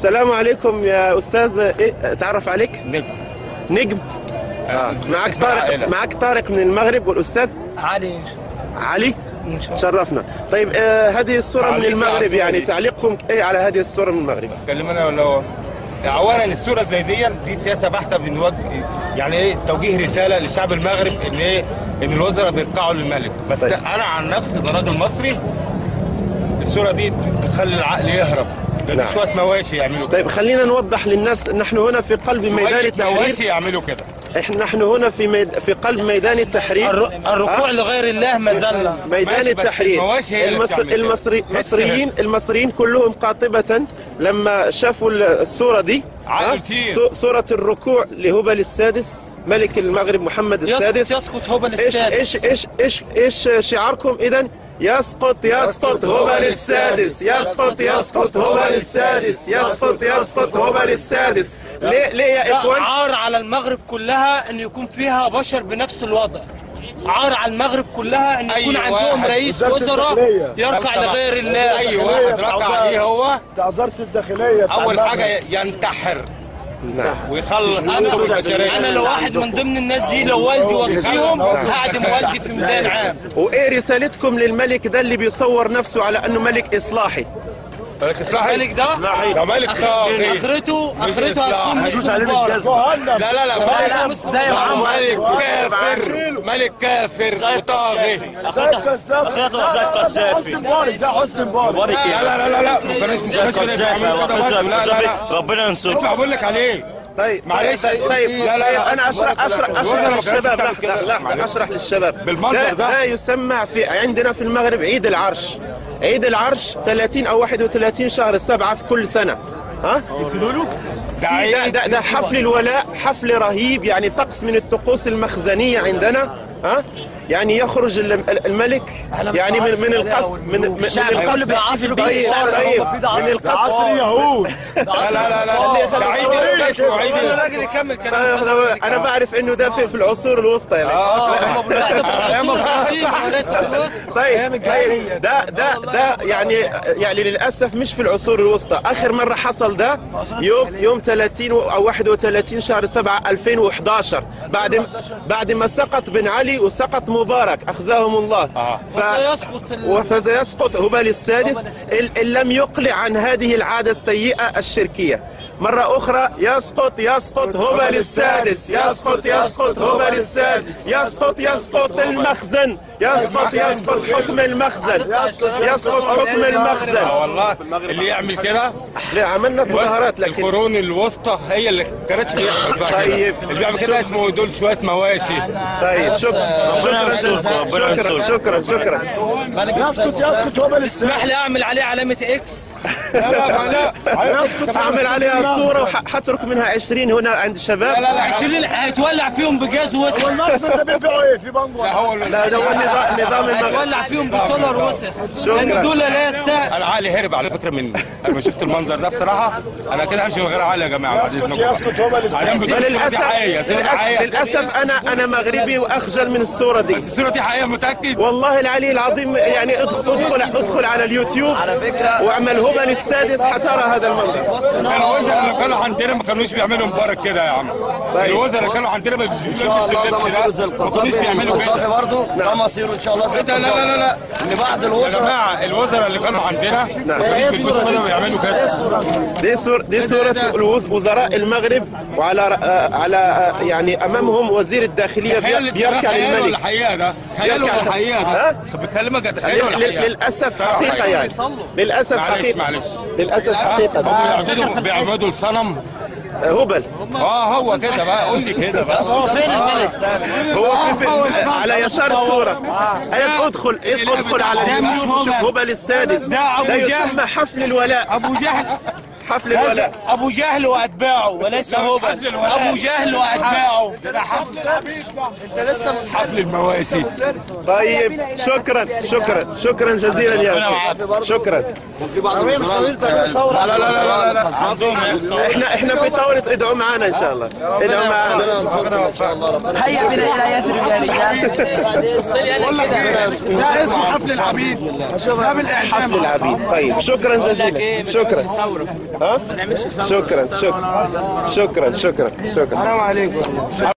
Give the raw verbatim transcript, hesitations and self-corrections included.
السلام عليكم يا استاذ. ايه تعرف عليك؟ نجم. نجم. اه معك طارق، معك طارق من المغرب، والاستاذ علي. علي شرفنا. طيب آه هذه الصورة من المغرب، يعني تعليقكم ايه على هذه الصورة من المغرب؟ اتكلم انا ولا هو؟ اولا الصورة زي دي دي سياسة بحتة بنوجه، يعني ايه توجيه رسالة لشعب المغرب ان ايه ان الوزراء بيرقعوا للملك، بس طيب. انا عن نفسي ده راجل مصري، الصورة دي تخلي العقل يهرب. نعم. شوية مواشي يعملوا كده. طيب خلينا نوضح للناس، نحن هنا في قلب ميدان التحرير. مواشي يعملوا كده. احنا نحن هنا في ميد... في قلب ميدان التحرير. الركوع أه؟ لغير الله مزلة. ميدان التحرير. المصر... المصري... المصريين المصريين كلهم قاطبة لما شافوا الصورة دي، أه؟ صورة الركوع لهبل السادس ملك المغرب محمد السادس. يسقط هبل السادس. ايش ايش ايش ايش شعاركم اذا؟ يسقط يسقط هبل السادس، يسقط يسقط هبل السادس، يسقط يسقط هبل السادس. ليه ليه يا اخوان؟ عار على المغرب كلها ان يكون فيها بشر بنفس الوضع. عار على المغرب كلها ان يكون أي عندهم رئيس وزراء يركع لغير الله. اي واحد ركع عليه هو بتاع وزارة الداخلية. اول حاجة ينتحر. نعم. ويخلص حقوق البشريه. انا لو واحد من ضمن الناس دي، لو والدي وصيهم هعدم والدي في ميدان عام. وايه رسالتكم للملك ده اللي بيصور نفسه على انه ملك اصلاحي؟ ملك اصلاحي؟ الملك ده ده ملك طاغي. اخرته اخرته هتكون مثل مبارك. لا لا لا زي ملك كافر، ملك كافر وطاغي. اخرته زي قذافي، مبارك زي حسني مبارك. لا لا لا لا ما كانش ما كانش ربنا ينصره. اسمع بقول لك عليه. طيب معلش. طيب, طيب لا لا انا اشرح اشرح اشرح للشباب. لا لا اشرح للشباب. بالمنظر ده ده يسمى في عندنا في المغرب عيد العرش. عيد العرش ثلاثين او واحد وثلاثين شهر السبعة في كل سنة. ها؟ يسجدوا له؟ ده, ده, ده حفل الولاء، حفل رهيب، يعني طقس من الطقوس المخزنية عندنا. ها؟ يعني يخرج الملك يعني من من القصر من من القصر. طيب طيب من القصر. عصر يهود. لا لا لا ده عيد الكشف وعيد الراجل يكمل كلامه. انا بعرف انه ده في العصور الوسطى يعني. طيب ده ده ده يعني يعني للاسف مش في العصور الوسطى. اخر مره حصل ده يوم يوم ثلاثين او واحد وثلاثين شهر سبعة ألفين وأحد عشر، بعد بعد ما سقط بن علي وسقط مبارك اخزاهم الله. آه. فسيسقط ال... فسيسقط هبل السادس ان لم يقلع عن هذه العاده السيئه الشركيه. مرة أخرى يسقط يسقط هبل السادس، يسقط يسقط هبل السادس، يسقط يسقط المخزن، يسقط يسقط حكم المخزن، يسقط حكم المخزن. والله اللي يعمل كده لا عملنا مظاهرات، لكن القرون الوسطى هي اللي كانتش بيحصل بقى. طيب اللي بيعمل كده اسمه دول شوية مواشي. طيب شكرا شكرا شكرا شكرا. يسقط يسقط هبل السادس. اسمح لي اعمل عليه علامة اكس. لا لا لا يسقط اعمل عليها صورة وحترك منها عشرين هنا عند الشباب. لا لا لا عشرين هيتولع فيهم بجاز وسخ. هو المخزن ده بيبيعوا ايه في بنجو؟ لا هو لا ده هو النظام نظام هيتولع فيهم بسولار وسخ. لان دول لا يستاهل. انا عقلي هرب على فكرة مني. انا ما شفت المنظر ده بصراحة انا كده همشي من غير عقل يا جماعة. يسقط يسقط هبل السادس. للاسف للاسف انا انا مغربي واخجل من الصورة دي. بس الصورة دي حقيقة متأكد؟ والله العلي العظيم يعني ادخل ادخل ادخل على اليوتيوب واعمل هبل السادس حترى هذا المنظر. الوزراء اللي كانوا عندنا ما كانوش بيعملوا مبارك كده يا عم. الوزراء اللي كانوا عندنا ما بيلبسوا اللبس ده، ما كانوش بيعملوا كده. برضه ده مصيره ان شاء الله. لا لا لا لا ان بعد يا الوزراء جماعه الوزراء اللي كانوا عندنا ما كانوش بيلبسوا كده ويعملوا كده. دي صورة دي صورة وزراء المغرب، وعلى على يعني امامهم وزير الداخلية بيركع للملك. ولا حقيقه ده؟ خيال ولا حقيقه ده؟ بكلمك تخيل ولا حقيقه؟ للاسف حقيقة يعني. للاسف حقيقة. معلش للاسف حقيقة. هم بيعبدوا بيعبدوا الصنم هبل. اه هو كده بقى، قول لي كده بقى. هو فين الملك؟ هو كيف على يسار الصورة. انا ادخل ادخل على اليوتيوب شوف هبل السادس. ده يسمى حفل الولاء. ابو جهل حفل الولاء. ابو جهل واتباعه وليس هبل. ابو جهل واتباعه. ده حفل انت لسه مش حفل المواسي. طيب شكرا شكرا شكرا جزيلا يا شيخ. شكرا. في بعض الوزراء. لا لا لا لا احنا احنا في ثورة ادعوا معنا ان شاء الله. ادعوا معنا ان شاء الله. هيا بنا الى ياسر ده اسمه حفل العبيد. حفل العبيد. طيب شكرا جزيلا. شكرا. ها؟ شكرا شكرا شكرا شكرا شكرا. السلام عليكم.